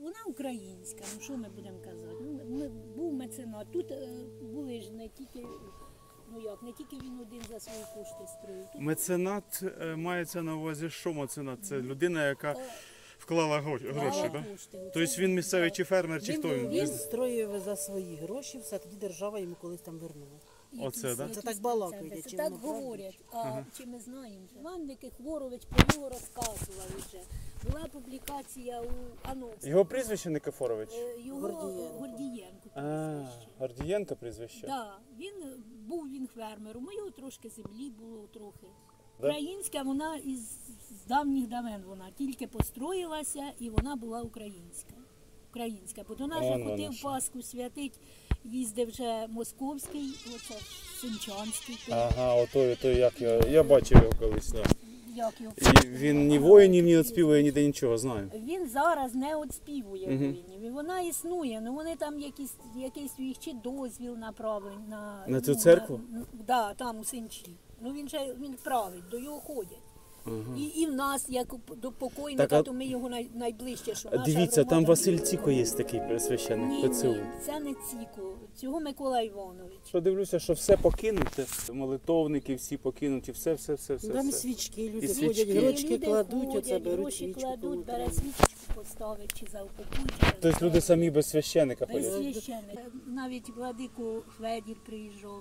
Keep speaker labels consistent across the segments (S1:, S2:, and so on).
S1: вона українська, ну що ми будемо казати. Був меценат, тут були ж не тільки, не тільки він один за свої кошти строїв.
S2: Меценат мається на увазі, що меценат? Це людина, яка вклала гроші, так? Тобто він місцевий чи фермер, чи хто він?
S3: Він строїв за свої гроші, все, тоді держава йому колись там вернула.
S2: Оце, так?
S3: Це так балакають.
S1: Це так говорять, чи ми знаємо. Іван Никифорович про нього розказував вже. Була публікація у анонсі.
S2: Його прізвище Никифорович?
S1: Його Гордієнко прізвище.
S2: Гордієнко прізвище?
S1: Так, був він фермером, у його трошки землі було трохи. Українська вона із давніх давен, вона тільки построїлася і вона була українська. Бо до нас же ходив Пасху святить, їздив вже московський, оце Сенчанський.
S2: Ага, отой, як я бачив його колись.
S1: Як його?
S2: І він ні воїнів не відспівує, ніде нічого, знаю.
S1: Він зараз не відспівує воїнів, і вона існує, але вони там якийсь їх чи дозвіл направили
S2: на цю церкву?
S1: Так, там у Сенчі. Він править, до його ходять. І в нас, як до покойника, то ми його найближче, що наша
S2: дивіться,
S1: громада.
S2: Там Василь Ціко є такий священник ПЦУ.
S1: Ні, це не Ціко, цього Микола Іванович.
S2: Подивлюся, що все покинуте, молитовники всі покинуті, все.
S3: Там свічки, люди
S2: свічки.
S3: ходять, грочки
S1: Люди
S3: кладуть,
S1: ходять,
S3: оце беруть
S1: гроші
S3: свічку.
S1: кладуть, бере свічечку поставить, чи заупокують.
S2: Тобто люди самі без священика
S1: Без
S2: ходять?
S1: священника. Навіть владику Федір приїжджав.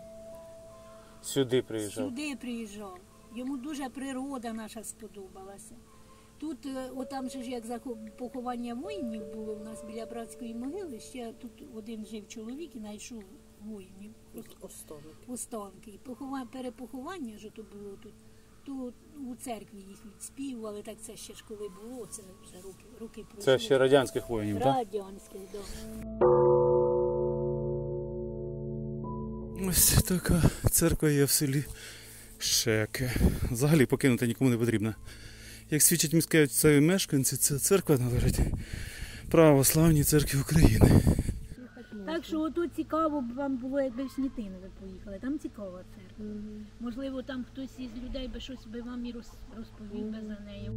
S2: Сюди приїжджав?
S1: Сюди приїжджав. Йому дуже природа наша сподобалася. Тут, отам же ж як поховання воїнів було у нас біля братської могили, ще тут один жив чоловік і знайшов воїнів. Останки. Перепоховання ж то було тут. Тут у церкві їх відспівували, так це ще ж коли було, це вже роки пройшли.
S2: Це ще радянських воїнів, так?
S1: Радянських, так.
S2: Ось така церква є в селі Шеке. Взагалі покинути нікому не потрібно. Як свідчать місцеві мешканці, ця церква належить Православній церкві України.
S1: Так що ото цікаво б вам було, якби в Снітин ви поїхали. Там цікава церква. Можливо, там хтось із людей би щось би вам і розповів би за нею.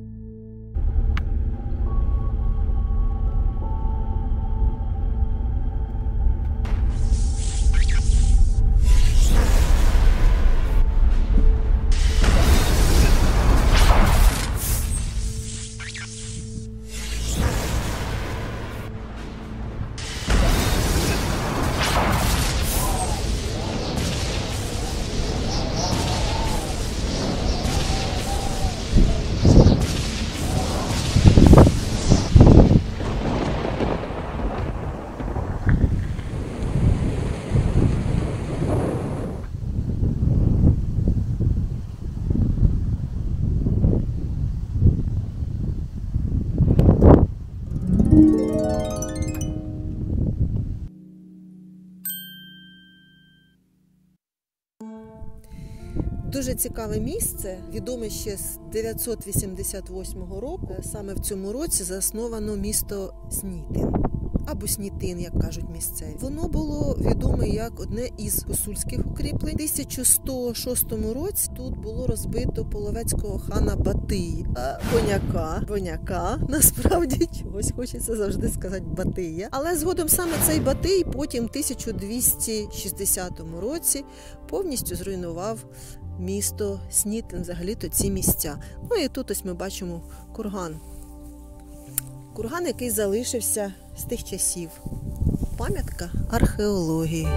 S4: Дуже цікаве місце, відоме ще з 988 року. Саме в цьому році засновано місто Снітин, або Снітин, як кажуть місцеві. Воно було відоме як одне із гусульських укріплень. У 1106 році тут було розбито половецького хана Батия, Боняка, насправді чогось хочеться завжди сказати Батия. Але згодом саме цей Батий потім в 1260 році повністю зруйнував місто Снітин, взагалі-то ці місця. Ну і тут ось ми бачимо курган. Курган, який залишився з тих часів. Пам'ятка археології.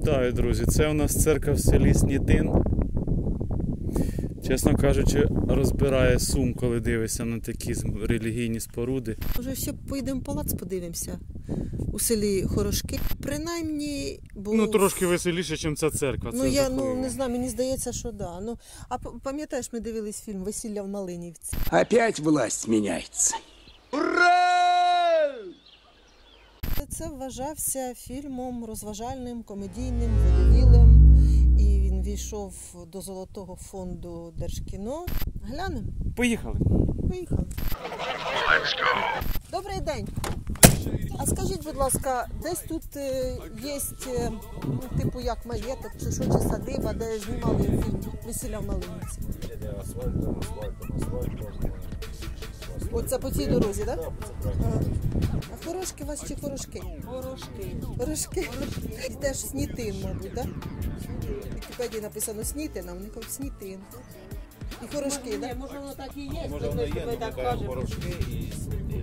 S2: Вітаю, друзі! Це у нас церква в селі Снітин. Чесно кажучи, розбирає сум, коли дивишся на такі релігійні споруди.
S4: Може, ще поїдемо в палац, подивимося у селі Хорошки. Принаймні, бо...
S2: Ну, трошки веселіше, ніж ця церква.
S4: Ну, я не знаю, мені здається, що да. Ну, а пам'ятаєш, ми дивились фільм «Весілля в Малинівці»?
S5: Опять власть меняется.
S4: Це вважався фільмом розважальним, комедійним, водовілим. І він війшов до Золотого фонду Держкіно. Глянемо?
S2: Поїхали.
S4: Поїхали. Добрий день. А скажіть, будь ласка, десь тут є, типу, як маєток, чи що, чи садиба, де знімали фільм «Весілля в Малинівці»? Оце по цій дорозі, так? Да? А Хорошки у вас чи Хорошки? Хорошки. Хорошки? І теж Снітин, мабуть, так? В Вікіпедії написано Снітин, а вони кажуть Снітин. І Хорошки, так? Да?
S3: Може воно так і є,
S6: Може воно є,
S3: ми так
S6: але
S3: кажемо.
S6: порошки і снітин.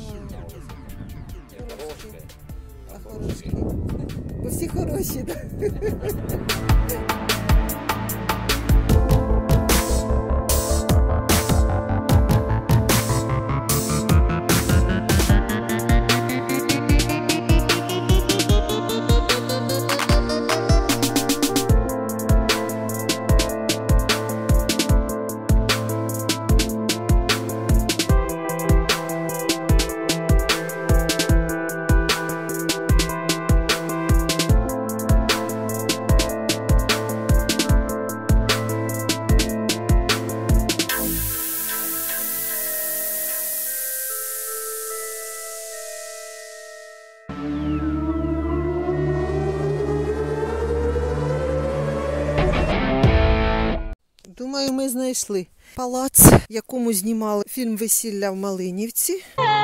S4: А Хорошки. Бо всі хороші, так? Думаю, ми знайшли палац, в якому знімали фільм «Весілля в Малинівці».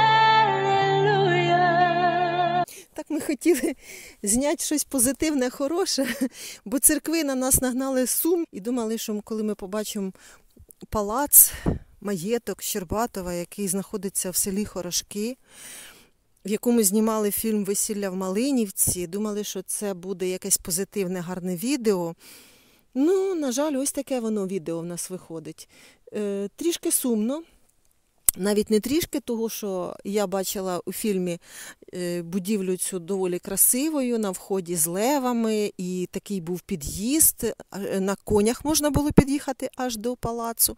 S4: Так ми хотіли зняти щось позитивне, хороше, бо церкви на нас нагнали сум і думали, що коли ми побачимо палац, маєток Щербатова, який знаходиться в селі Хорошки, в якому знімали фільм «Весілля в Малинівці», думали, що це буде якесь позитивне, гарне відео. Ну, на жаль, ось таке воно відео в нас виходить. Трішки сумно, навіть не трішки, того, що я бачила у фільмі будівлю цю доволі красивою, на вході з левами, і такий був під'їзд, на конях можна було під'їхати аж до палацу.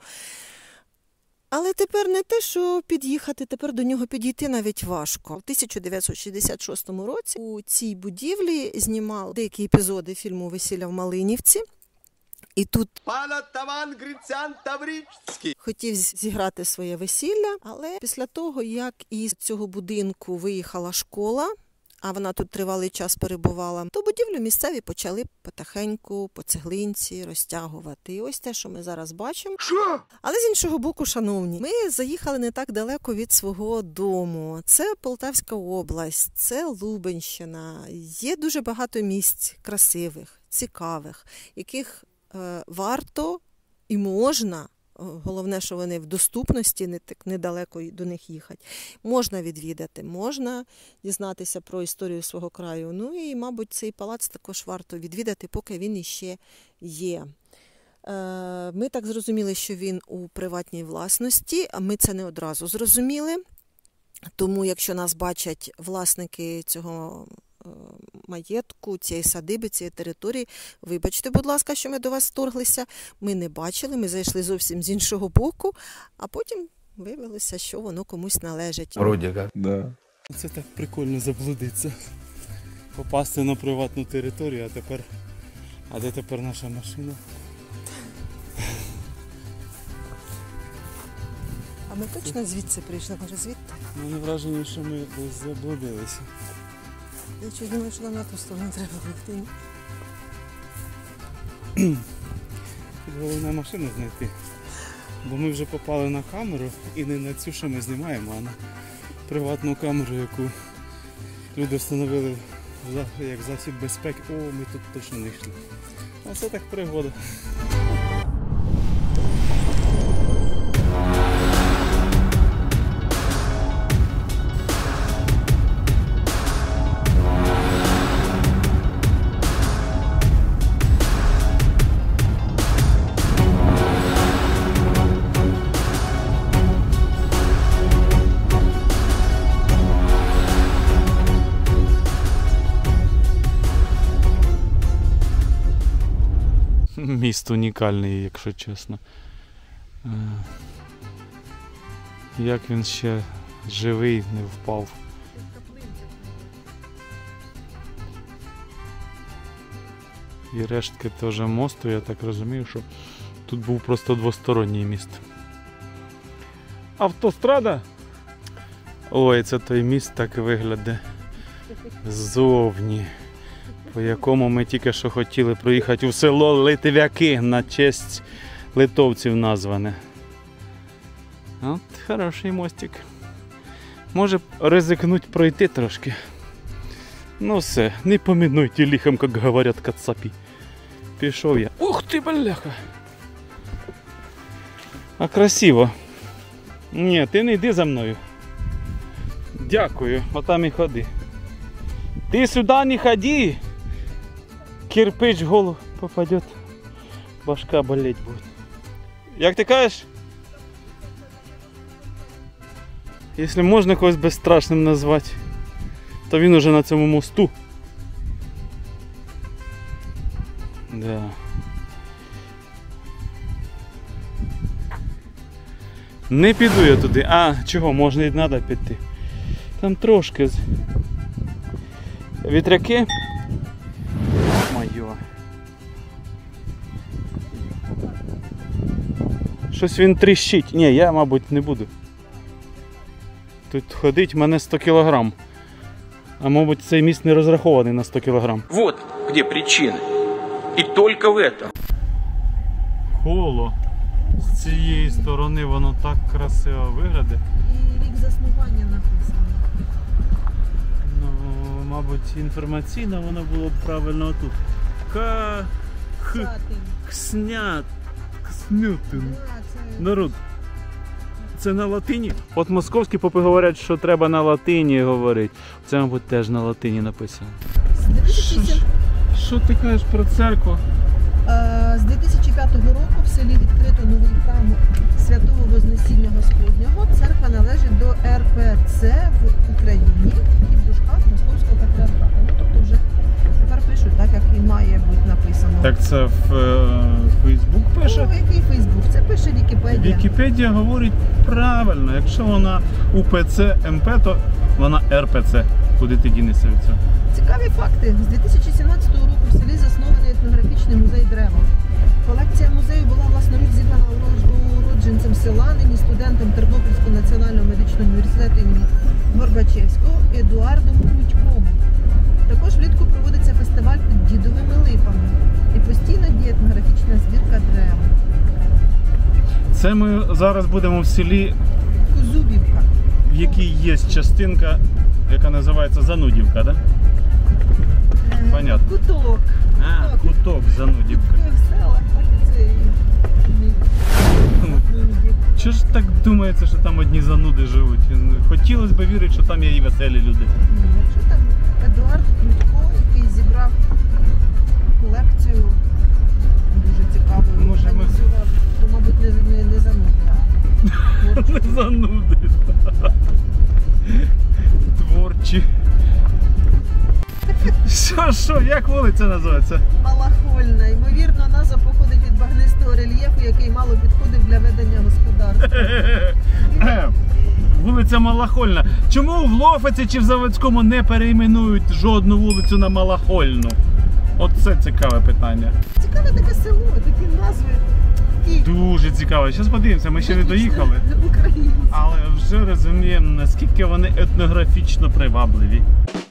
S4: Але тепер не те, що під'їхати, тепер до нього підійти навіть важко. У 1966 році у цій будівлі знімали деякі епізоди фільму «Весілля в Малинівці». І тут
S5: Пан Оттаман Грицян Таврический
S4: хотів зіграти своє весілля, але після того, як із цього будинку виїхала школа, а вона тут тривалий час перебувала, то будівлю місцеві почали потихеньку по цеглинці розтягувати. І ось те, що ми зараз бачимо.
S5: Що?
S4: Але з іншого боку, шановні, ми заїхали не так далеко від свого дому. Це Полтавська область, це Лубенщина. Є дуже багато місць красивих, цікавих, яких варто і можна, головне, що вони в доступності, не так недалеко до них їхати, можна відвідати, можна дізнатися про історію свого краю. Ну і, мабуть, цей палац також варто відвідати, поки він іще є. Ми так зрозуміли, що він у приватній власності, а ми це не одразу зрозуміли. Тому, якщо нас бачать власники цього маєтку, цієї садиби, цієї території, вибачте, будь ласка, що ми до вас вторглися. Ми не бачили, ми зайшли зовсім з іншого боку, а потім виявилося, що воно комусь належить.
S6: Вроді як. Да.
S2: Це так прикольно заблудитися. Попасти на приватну територію, а де тепер наша машина?
S4: А ми точно звідси прийшли, може звідти?
S2: Мені враження, що ми десь заблудилися.
S4: Я чого думаю, що нам на ту сторону треба бігти.
S2: Тут головне машину знайти. Бо ми вже попали на камеру, і не на цю, що ми знімаємо, а на приватну камеру, яку люди встановили як засіб безпеки. О, ми тут точно не йшли. А це так пригода. міст унікальний, якщо чесно. Як він ще живий, не впав. І рештки теж мосту, я так розумію, що тут був просто двосторонній міст. Автострада? Ой, це той міст так виглядає ззовні, по якому ми тільки що хотіли проїхати у село Литвяки на честь литовців назване. От, хороший мостик. Може ризикнуть пройти трошки. Ну все, не поминуйте лихом, як говорять кацапі. Пішов я. Ух ти, бляха! А красиво. Ні, ти не йди за мною. Дякую, отам і ходи. Ти сюди не ходи! Кирпич в голову попадет. Башка болеть буде. Як ти кажеш? Якщо можна когось безстрашним назвати, то він уже на цьому мосту. Да. Не піду я туди. А, чого, можна і треба піти. Там трошки вітряки. Майо. Щось він тріщить. Ні, я, мабуть, не буду. Тут ходить в мене 100 кілограм. А мабуть, цей міст не розрахований на 100 кілограм.
S5: Вот где причина. И только в этом.
S2: Коло. З цієї сторони воно так красиво виглядає.
S4: І рік заснування написано.
S2: Ну, мабуть, інформаційно воно було б правильно отут. Кснят. Кснютин. Народ. Це на латині? От московські попи говорять, що треба на латині говорити. Це, мабуть, теж на латині написано. Що ти кажеш про церкву?
S4: З 2005 року в селі відкрито новий храм Святого Вознесіння Господнього. Церква належить до РПЦ в Україні і в дужках Московського патріархату. Ну, тобто вже тепер пишуть так, як і має бути написано.
S2: Так це в Фейсбук пише?
S4: Ну, який Фейсбук? Це пише Вікіпедія.
S2: Вікіпедія говорить правильно. Якщо вона УПЦ МП, то вона РПЦ. Куди ти дінешся від цього?
S4: Цікаві факти. З 2017 року в селі заснований етнографічний музей дерева. Колекція музею була власноруч зібрана уродженцем села, нині студентом Тернопільського національного медичного університету імені Горбачевського Едуардом Крутьком. Також влітку проводиться фестиваль під Дідовими липами і постійно діє етнографічна збірка дерев.
S2: Це ми зараз будемо в селі,
S4: Кузубівка.
S2: в якій є частинка, яка називається Занудівка, так? Да? Понятно.
S4: Куток.
S2: А, куток Занудівка.
S4: Кутки в селах, так і це і...
S2: Чого ж так думається, що там одні зануди живуть? Хотілося б вірити, що там є і веселі люди.
S4: Ні, якщо там Едуард Крутько, який зібрав колекцію дуже цікавою,
S2: Може, ми-
S4: організував, то, мабуть, не занудно.
S2: Не зануди. Творчі. Що, як вулиця називається?
S4: Малахольна. Ймовірно, назва походить від багнистого рельєфу, який мало підходив для ведення господарства.
S2: Вулиця Малахольна. Чому в Лофиці чи в Заводському не перейменують жодну вулицю на Малахольну? Оце цікаве питання.
S4: Цікаве таке село, такі назви. Такі
S2: Дуже цікаво. Зараз подивимося, ми ще не доїхали.
S4: українці.
S2: Але вже розуміємо, наскільки вони етнографічно привабливі.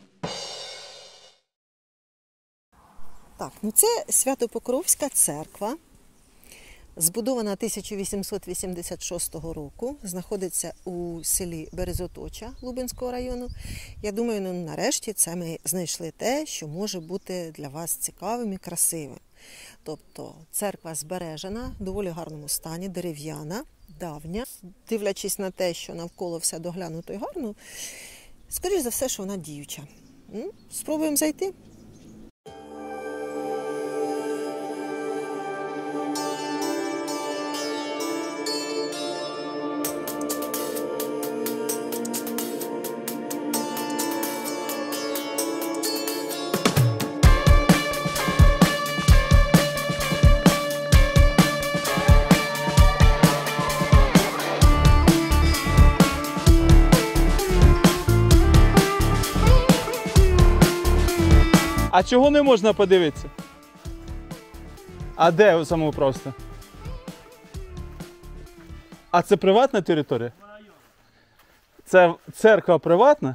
S4: Так, ну це Свято-Покровська церква, збудована 1886 року, знаходиться у селі Березоточа Лубенського району. Я думаю, ну, нарешті це ми знайшли те, що може бути для вас цікавим і красивим. Тобто церква збережена, в доволі гарному стані, дерев'яна, давня. Дивлячись на те, що навколо все доглянуто і гарно, скоріш за все, що вона діюча. Спробуємо зайти.
S2: А чого не можна подивитися? А де саме просто? А це приватна територія? Це церква приватна?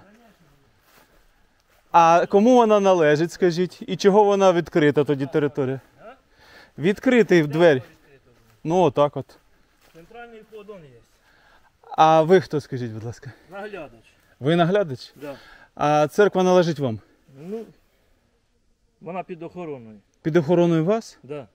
S2: А кому вона належить, скажіть? І чого вона відкрита тоді територія? Відкритий в двері. Ну, отак от.
S7: Центральний входон є.
S2: А ви хто, скажіть, будь ласка?
S7: Наглядач.
S2: Ви наглядач?
S7: Да.
S2: А церква належить вам?
S7: Ну, вона під охороною.
S2: Під охороною вас?
S7: Да.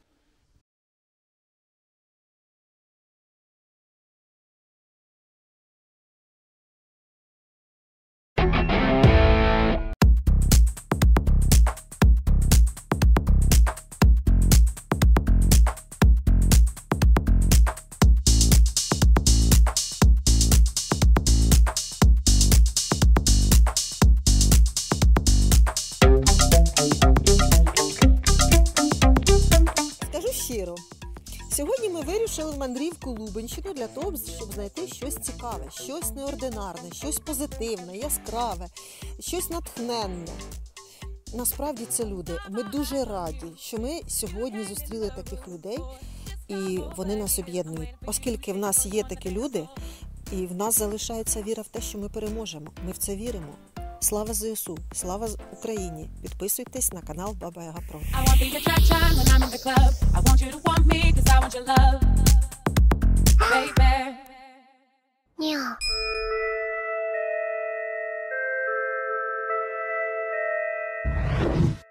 S4: Скажу щиро, сьогодні ми вирішили в мандрівку Лубенщину для того, щоб знайти щось цікаве, щось неординарне, щось позитивне, яскраве, щось натхненне. Насправді це люди. Ми дуже раді, що ми сьогодні зустріли таких людей, і вони нас об'єднують. Оскільки в нас є такі люди, і в нас залишається віра в те, що ми переможемо. Ми в це віримо. Слава ЗСУ! Слава Україні! Підписуйтесь на канал Баба Яга Про.
S8: I want the attraction when I'm in the club. I want you to want me 'cause I want your love, baby.